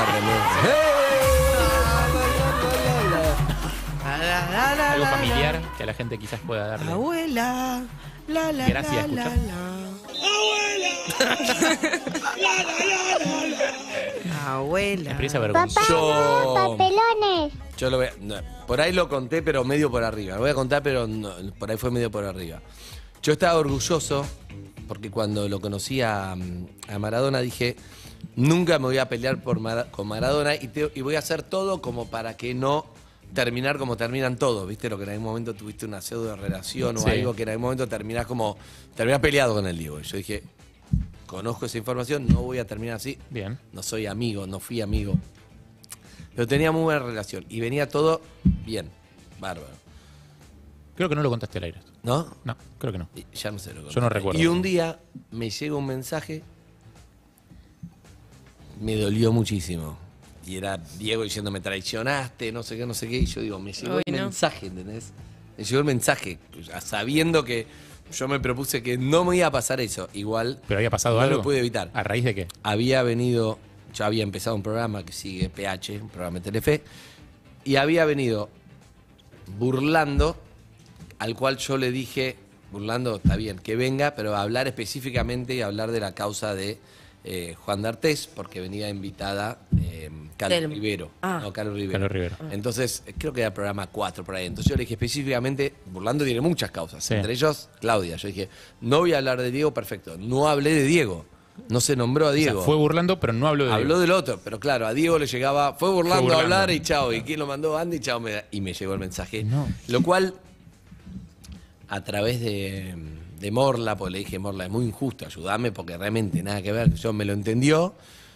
La, la, la, la, Algo la, familiar que a la gente quizás pueda la. darle. Abuela. La, la, Gracias, la, la, escuchá. la. Abuela. Experiencia vergonzosa. Yo, Papelones. yo lo voy a- no, por ahí lo conté, pero medio por arriba. Lo voy a contar, pero no, por ahí fue medio por arriba. Yo estaba orgulloso porque cuando lo conocí a, a Maradona dije, nunca me voy a pelear por Mara- con Maradona y, te- y voy a hacer todo como para que no terminar como terminan todos, ¿viste? Lo que en algún momento tuviste una pseudo relación o Sí. algo que en algún momento terminás como, terminás peleado con el Diego. Y yo dije, conozco esa información, no voy a terminar así. Bien. No soy amigo, no fui amigo. Pero tenía muy buena relación y venía todo bien, bárbaro. Creo que no lo contaste al aire. ¿No? No, creo que no. Y ya no sé lo que Yo no recuerdo. Y un día me llega un mensaje, me dolió muchísimo. Y era Diego diciendo, me traicionaste, no sé qué, no sé qué. Y yo digo, me llegó Uy, el no. mensaje, ¿entendés? Me llegó el mensaje, ya sabiendo que yo me propuse que no me iba a pasar eso. Igual ¿Pero había pasado no algo? lo pude evitar. ¿A raíz de qué? Había venido, yo había empezado un programa que sigue P H, un programa de Telefe, y había venido burlando, al cual yo le dije, burlando, está bien, que venga, pero a hablar específicamente y hablar de la causa de eh, Juan D'Artés, porque venía invitada eh, Carlos Del- Rivero. Ah. No, Carlos Rivero. Carlos Rivero. Entonces, eh, creo que era el programa cuatro por ahí. Entonces yo le dije específicamente, burlando tiene muchas causas, Sí. entre ellos Claudia. Yo dije, no voy a hablar de Diego, perfecto. No hablé de Diego. No se nombró a Diego. O sea, fue burlando, pero no habló de Habló del otro, pero claro, a Diego le llegaba, fue burlando, Fue burlando. a hablar y chao. ¿Y quién lo mandó? Andy, chao. me- y me llegó el mensaje. No. Lo cual a través de, de Morla, porque le dije, Morla, es muy injusto, ayúdame, porque realmente nada que ver. Yo me lo entendió.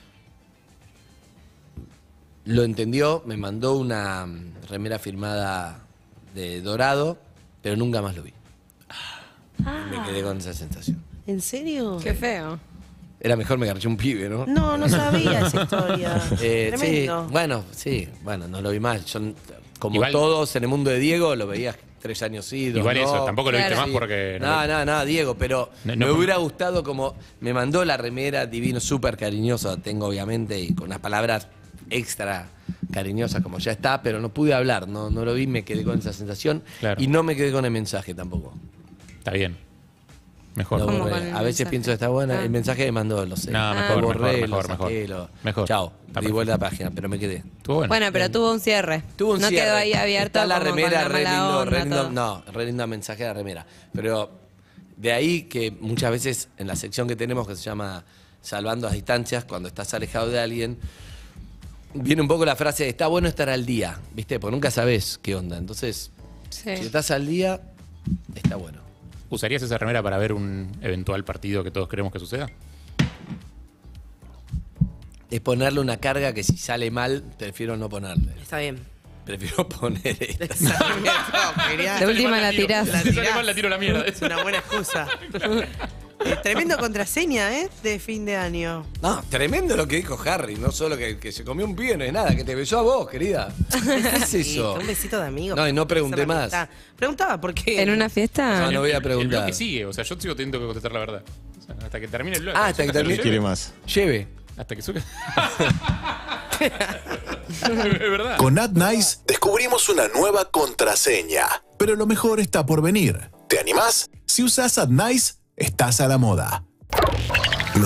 Lo entendió, me mandó una remera firmada de Dorado, pero nunca más lo vi. Ah. Me quedé con esa sensación. ¿En serio? Qué feo. Era mejor me garché un pibe, ¿no? No, no sabía esa historia. Eh, sí, Tremendo. bueno, sí, bueno, no lo vi mal. Yo, como Igual- todos en el mundo de Diego, lo veía tres años sí, dos Igual no. eso, tampoco lo viste Claro. más porque... No, no, no, Diego, pero No, me no- hubiera gustado como... Me mandó la remera divino, súper cariñosa, tengo obviamente, y con unas palabras extra cariñosas como ya está, pero no pude hablar, no, no lo vi, me quedé con esa sensación Claro. y no me quedé con el mensaje tampoco. Está bien. Mejor. Lo ¿Cómo borré. con el A veces mensaje? pienso que está buena, Ah. el mensaje me mandó, lo sé. No, Lo mejor, borré, mejor, lo mejor, saqué, mejor. lo- Mejor. Chao, Está di vuelta a la página, pero me quedé. Estuvo bueno. Bueno, pero tuvo un cierre. Tuvo un no cierre. quedó ahí abierto Está la como con remera, la re mala lindo, onda, re lindo- todo. no, re lindo mensaje de la remera. Pero de ahí que muchas veces en la sección que tenemos que se llama Salvando las Distancias, cuando estás alejado de alguien, viene un poco la frase, está bueno estar al día, ¿viste? Porque nunca sabes qué onda. Entonces, Sí. si estás al día, está bueno. ¿Usarías esa remera para ver un eventual partido que todos queremos que suceda? Es ponerle una carga que si sale mal, prefiero no ponerle. Está bien. Prefiero poner esta. No, quería- De última la tirás. La Si sale tirás. mal, la tiro a la mierda. Es una buena excusa. Eh, Tremendo contraseña, ¿eh? De fin de año. No, tremendo lo que dijo Harry, no solo que, que se comió un pibe, no es nada, que te besó a vos, querida. ¿Qué es eso? Sí, un besito de amigo. No, y no pregunté Esa es la más. amistad. Preguntaba por qué. ¿En una fiesta? No, no voy a El preguntar. bloque sigue, o sea, yo sigo teniendo que contestar la verdad. O sea, hasta que termine el bloque. Ah, hasta que termine. ¿Qué quiere más? Lleve. Hasta que suene. Es verdad. Con AdNice descubrimos una nueva contraseña, pero lo mejor está por venir. ¿Te animás? Si usás AdNice, estás a la moda.